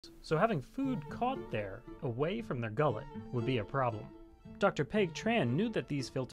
so having food caught there, away from their gullet, would be a problem. Dr. Peg Tran knew that these filters